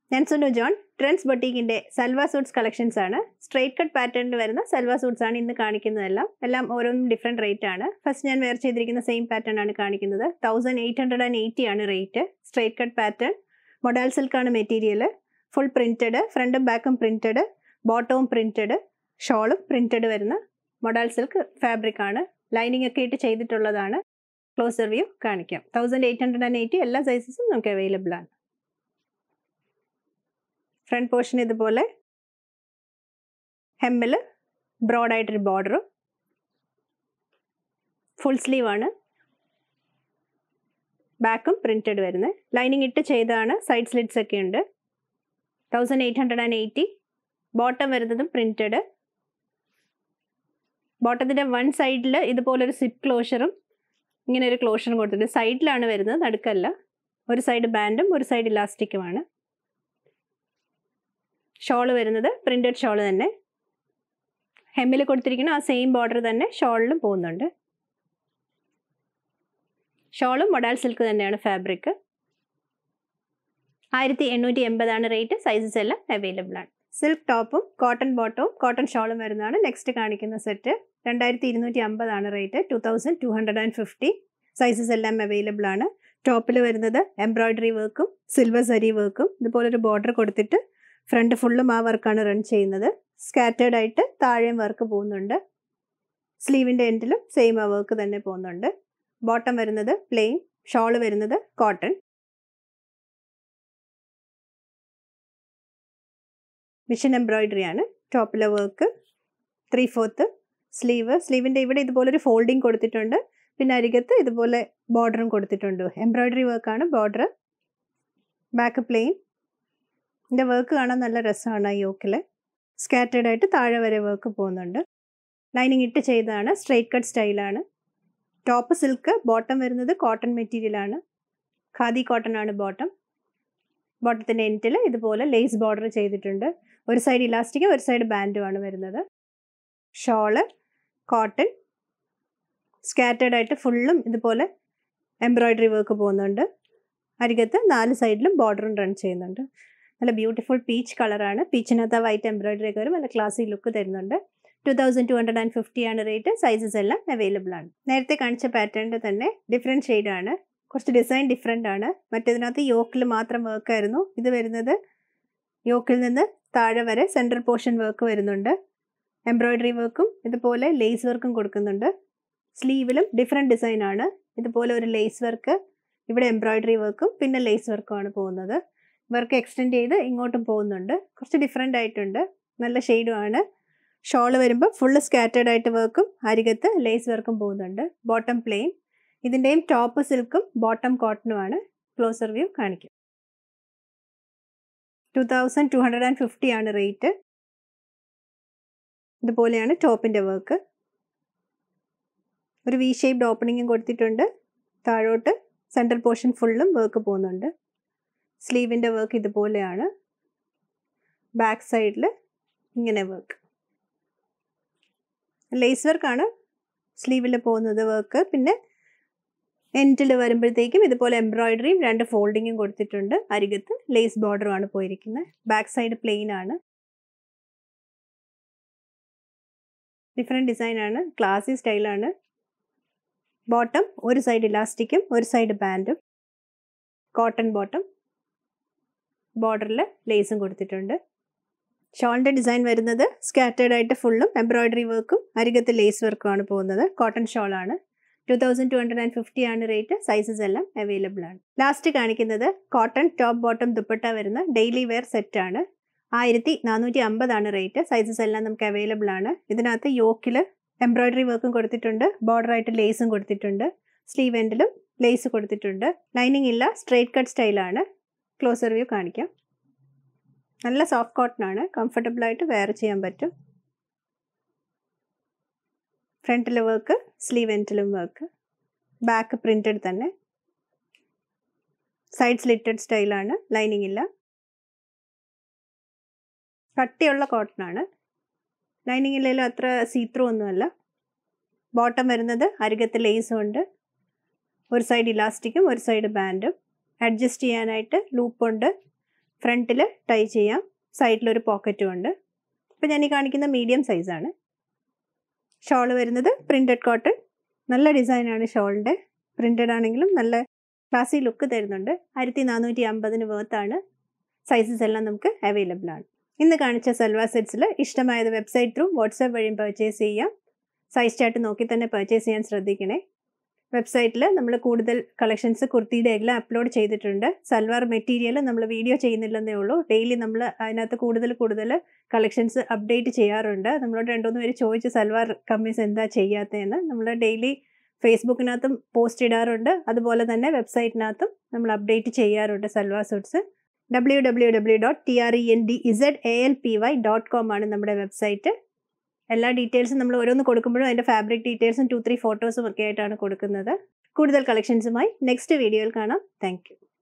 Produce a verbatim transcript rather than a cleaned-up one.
Nansuno John, Trendz boutique in Salwar suits collections ആണ് straight cut pattern വരുന്ന Salwar suits ആണ് ഇന്ന് കാണിക്കുന്നതെല്ലാം എല്ലാം ഓരോന്നും ഡിഫറെന്റ് റേറ്റ് ആണ് ഫസ്റ്റ് ഞാൻ വെയർ ചെയ്തിരിക്കുന്ന സെയിം പാറ്റേൺ ആണ് കാണിക്കുന്നത് eighteen eighty ആണ് rate straight cut pattern modal silk ആണ് മെറ്റീരിയൽ full printed ഫ്രണ്ടും ബാക്കും printed ബോട്ടവും printed ഷോളും printed വരുന്ന modal silk fabric ആണ് ലൈനിങ് ഒക്കെ ഇട്ട് ചെയ്തിട്ടുള്ളതാണ് ക്ലോസർ വ്യൂ കാണിക്കാം eighteen eighty എല്ലാ സൈസസും നമുക്ക് അവൈലബിൾ ആണ് Front portion is the hemmil, broad border, full sleeve ആണ് back printed വരുന്നത് lining ഇട്ട് ചെയ്താണ് side slits ഒക്കെ ഉണ്ട് eighteen eighty bottom വരുന്നതും printed ബോട്ടത്തിന്റെ one side ൽ ഇതുപോലെ ഒരു zip closure ഇങ്ങനെ ഒരു closure കൊടുത്തിട്ടുണ്ട് സൈഡിലാണ് വരുന്നത് നടുക്കല്ല ഒരു സൈഡ് ബാൻഡും ഒരു സൈഡ് ഇലാസ്റ്റിക്കുമാണ് ഷോൾ വരുന്നത് പ്രിന്റഡ് ഷോൾ തന്നെ ഹെമ്മിൽ കൊടുത്തിരിക്കുന്ന ആ സെയിം ബോർഡർ തന്നെ ഷോളിലും പോകുന്നുണ്ട് ഷോളും modal silk തന്നെയാണ് ഫാബ്രിക് eighteen eighty ആണ് റേറ്റ് സൈസസ് എല്ലാം അവൈലബിൾ ആണ് സിൽക്ക് ടോപ്പും കോട്ടൺ ബോട്ടവും കോട്ടൺ ഷോളും വരുന്നതാണ് നെക്സ്റ്റ് കാണിക്കുന്ന സെറ്റ് twenty-two fifty ആണ് റേറ്റ് twenty-two fifty സൈസസ് എല്ലാം അവൈലബിൾ ആണ് ടോപ്പിൽ വരുന്നത് എംബ്രോയിഡറി വർക്കും സിൽവർ സരി വർക്കും ഇതുപോലെ ഒരു ബോർഡർ കൊടുത്തിട്ട് ഫ്രണ്ട് ഫുള്ളും ആ വർക്കാണ് റൺ ചെയ്യുന്നത് സ്കാറ്റേർഡ് ആയിട്ട് താഴെയും വർക്ക് പോകുന്നുണ്ട് സ്ലീവിന്റെ എൻഡിലും സെയിം ആ വർക്ക് തന്നെ പോകുന്നുണ്ട് ബോട്ടം വരുന്നത് പ്ലെയിൻ ഷോൾ വരുന്നത് കോട്ടൺ മിഷൻ എംബ്രോയിഡറി ആണ് ടോപ്പിലെ വർക്ക് ത്രീ ഫോർത്ത് സ്ലീവ് സ്ലീവിന്റെ ഇവിടെ ഇതുപോലെ ഒരു ഫോൾഡിങ് കൊടുത്തിട്ടുണ്ട് പിന്നെ അരികത്ത് ഇതുപോലെ ബോർഡറും കൊടുത്തിട്ടുണ്ട് എംബ്രോയിഡറി വർക്കാണ് ബോർഡർ ബാക്ക് പ്ലെയിൻ ഇതിന്റെ വർക്ക് കാണാൻ നല്ല രസമാണ് ഈ യോക്കിൽ സ്കാറ്റേർഡ് ആയിട്ട് താഴെ വരെ വർക്ക് പോകുന്നുണ്ട് ലൈനിങ് ഇട്ട് ചെയ്തതാണ് സ്ട്രെയിറ്റ് കട്ട് സ്റ്റൈലാണ് ടോപ്പ് സിൽക്ക് ബോട്ടം വരുന്നത് കോട്ടൺ മെറ്റീരിയൽ ആണ് ഖാദി കോട്ടൺ ആണ് ബോട്ടം ബോട്ടത്തിന്റെ എൻഡിൽ ഇതുപോലെ ലേസ് ബോർഡർ ചെയ്തിട്ടുണ്ട് ഒരു സൈഡ് ഇലാസ്റ്റിക്കും ഒരു സൈഡ് ബാൻഡും ആണ് വരുന്നത് ഷോള് കോട്ടൺ സ്കാറ്റേർഡ് ആയിട്ട് ഫുള്ളും ഇതുപോലെ എംബ്രോയിഡറി വർക്ക് പോകുന്നുണ്ട് അരികത്ത് നാല് സൈഡിലും ബോർഡറും റൺ ചെയ്യുന്നുണ്ട് നല്ല ബ്യൂട്ടിഫുൾ പീച്ച് കളറാണ് പീച്ചിനകത്ത് വൈറ്റ് എംബ്രോയിഡറി ഒക്കെ വരും നല്ല ക്ലാസി ലുക്ക് തരുന്നുണ്ട് twenty-two fifty ആണ് റേറ്റ് സൈസസ് എല്ലാം അവൈലബിൾ ആണ് നേരത്തെ കാണിച്ച പാറ്റേണിന്റെ തന്നെ ഡിഫറെന്റ് ഷെയ്ഡ് ആണ് കുറച്ച് ഡിസൈൻ ഡിഫറെന്റ് ആണ് മറ്റേതിനകത്ത് യോക്കിൽ മാത്രം വർക്ക് ആയിരുന്നു ഇത് വരുന്നത് യോക്കിൽ നിന്ന് താഴെ വരെ സെൻട്രൽ പോർഷൻ വർക്ക് വരുന്നുണ്ട് എംബ്രോയിഡറി വർക്കും ഇതുപോലെ ലേസ് വർക്കും കൊടുക്കുന്നുണ്ട് സ്ലീവിലും ഡിഫറെന്റ് ഡിസൈൻ ആണ് ഇതുപോലെ ഒരു ലേസ് വർക്ക് ഇവിടെ എംബ്രോയിഡറി വർക്കും പിന്നെ ലേസ് വർക്കും ആണ് പോകുന്നത് വർക്ക് എക്സ്റ്റെൻഡ് ചെയ്ത് ഇങ്ങോട്ടും പോകുന്നുണ്ട് കുറച്ച് ഡിഫറെൻ്റ് ആയിട്ടുണ്ട് നല്ല ഷെയ്ഡും ആണ് ഷോള് വരുമ്പോൾ ഫുള്ള് സ്കാറ്റേർഡ് ആയിട്ട് വർക്കും അരികത്ത് ലേസ് വർക്കും പോകുന്നുണ്ട് ബോട്ടം പ്ലെയിൻ ഇതിൻ്റെയും ടോപ്പ് സിൽക്കും ബോട്ടം കോട്ടണും ആണ് ക്ലോസർ വ്യൂ കാണിക്കും twenty-two fifty ആണ് റേറ്റ് ഇതുപോലെയാണ് ടോപ്പിൻ്റെ വർക്ക് ഒരു വി ഷേപ്ഡ് ഓപ്പണിങ്ങും കൊടുത്തിട്ടുണ്ട് താഴോട്ട് സെൻട്രൽ പോർഷൻ ഫുള്ളും വർക്ക് പോകുന്നുണ്ട് സ്ലീവിൻ്റെ വർക്ക് ഇതുപോലെയാണ് ബാക്ക് സൈഡിൽ ഇങ്ങനെ വർക്ക് ലേസ് വർക്കാണ് സ്ലീവിൽ പോകുന്നത് വർക്ക് പിന്നെ എൻഡിൽ വരുമ്പോഴത്തേക്കും ഇതുപോലെ എംബ്രോയിഡറിയും രണ്ട് ഫോൾഡിങ്ങും കൊടുത്തിട്ടുണ്ട് അരികത്ത് ലേസ് ബോർഡറുമാണ് പോയിരിക്കുന്നത് ബാക്ക് സൈഡ് പ്ലെയിൻ ആണ് ഡിഫറെൻറ്റ് ഡിസൈൻ ആണ് ക്ലാസി സ്റ്റൈലാണ് ബോട്ടം ഒരു സൈഡ് ഇലാസ്റ്റിക്കും ഒരു സൈഡ് ബാൻഡും കോട്ടൺ ബോട്ടം ബോർഡറിൽ ലേസും കൊടുത്തിട്ടുണ്ട് ഷോളിൻ്റെ ഡിസൈൻ വരുന്നത് സ്കാറ്റേർഡ് ആയിട്ട് ഫുള്ളും എംബ്രോയിഡറി വർക്കും അരികത്ത് ലേസ് വർക്കും ആണ് പോകുന്നത് കോട്ടൺ ഷോളാണ് twenty-two fifty ആണ് റേറ്റ് സൈസസ് എല്ലാം അവൈലബിൾ ആണ് ലാസ്റ്റ് കാണിക്കുന്നത് കോട്ടൺ ടോപ്പ് ബോട്ടം ദുപ്പട്ട വരുന്ന ഡെയിലി വെയർ സെറ്റ് ആണ് fourteen fifty ആണ് റേറ്റ് സൈസസ് എല്ലാം നമുക്ക് അവൈലബിൾ ആണ് ഇതിനകത്ത് യോക്കിൽ എംബ്രോയിഡറി വർക്കും കൊടുത്തിട്ടുണ്ട് ബോർഡർ ആയിട്ട് ലേസും കൊടുത്തിട്ടുണ്ട് സ്ലീവ് എൻഡിലും ലേസ് കൊടുത്തിട്ടുണ്ട് ലൈനിങ് ഇല്ല സ്ട്രെയിറ്റ് കട്ട് സ്റ്റൈലാണ് ക്ലോസർ വ്യൂ കാണിക്കാം നല്ല സോഫ്റ്റ് കോട്ടൺ ആണ് കംഫർട്ടബിൾ ആയിട്ട് വെയർ ചെയ്യാൻ പറ്റും ഫ്രണ്ടിലെ വർക്ക് സ്ലീവ് എൻഡിലും വർക്ക് ബാക്ക് പ്രിന്റഡ് തന്നെ സൈഡ് സ്ലിറ്റഡ് സ്റ്റൈലാണ് ലൈനിങ് ഇല്ല കട്ടിയുള്ള കോട്ടൺ ആണ് ലൈനിങ് ഇല്ലെങ്കിലും അത്ര സീത്രൂ ഒന്നുമല്ല ബോട്ടം വരുന്നത് അരികത്ത് ലേസും ഉണ്ട് ഒരു സൈഡ് ഇലാസ്റ്റിക്കും ഒരു സൈഡ് ബാൻഡും അഡ്ജസ്റ്റ് ചെയ്യാനായിട്ട് ലൂപ്പ് ഉണ്ട് ഫ്രണ്ടിൽ ടൈ ചെയ്യാം. സൈഡിലൊരു പോക്കറ്റും ഉണ്ട്. അപ്പോൾ ഞാൻ ഈ കാണിക്കുന്ന മീഡിയം സൈസാണ്. ഷോൾ വരുന്നത് പ്രിൻറ്റഡ് കോട്ടൺ. നല്ല ഡിസൈനാണ് ഷോളിൻ്റെ. പ്രിൻറ്റഡ് ആണെങ്കിലും നല്ല ക്ലാസി ലുക്ക് തരുന്നുണ്ട്. ആയിരത്തി നാനൂറ്റി അമ്പതിന് വേർത്താണ്. സൈസസ് എല്ലാം നമുക്ക് അവൈലബിൾ ആണ്. ഇന്ന് കാണിച്ച സൽവാർ സെറ്റ്സിൽ ഇഷ്ടമായത് വെബ്സൈറ്റ് ത്രൂ വാട്സാപ്പ് വഴിയും പർച്ചേസ് ചെയ്യാം. സൈസ് ചാർട്ട് നോക്കി തന്നെ പർച്ചേസ് ചെയ്യാൻ ശ്രദ്ധിക്കണേ. വെബ്സൈറ്റിൽ നമ്മൾ കൂടുതൽ കളക്ഷൻസ് കുർത്തിയുടെ എല്ലാം അപ്ലോഡ് ചെയ്തിട്ടുണ്ട്. സൽവാർ മെറ്റീരിയൽ നമ്മൾ വീഡിയോ ചെയ്യുന്നില്ലെന്നേ ഉള്ളൂ. ഡെയിലി നമ്മൾ അതിനകത്ത് കൂടുതൽ കൂടുതൽ കളക്ഷൻസ് അപ്ഡേറ്റ് ചെയ്യാറുണ്ട്. നമ്മളോട് രണ്ടുമൂന്ന് പേര് ചോദിച്ചു സൽവാർ കമ്മീസ് എന്താ ചെയ്യാത്തതെന്ന്. നമ്മൾ ഡെയിലി ഫേസ്ബുക്കിനകത്തും പോസ്റ്റ് ഇടാറുണ്ട്. അതുപോലെ തന്നെ വെബ്സൈറ്റിനകത്തും നമ്മൾ അപ്ഡേറ്റ് ചെയ്യാറുണ്ട് salwar suits. W W W dot T R E N D Z A L P Y dot com ആണ് നമ്മുടെ വെബ്സൈറ്റ്. എല്ലാ ഡീറ്റെയിൽസും നമ്മൾ ഓരോന്ന് കൊടുക്കുമ്പോഴും അതിൻ്റെ ഫാബ്രിക് ഡീറ്റെയിൽസും ടു ത്രീ ഫോട്ടോസും ഒക്കെ ആയിട്ടാണ് കൊടുക്കുന്നത്. കൂടുതൽ കളക്ഷൻസുമായി നെക്സ്റ്റ് വീഡിയോയിൽ കാണാം. Thank U.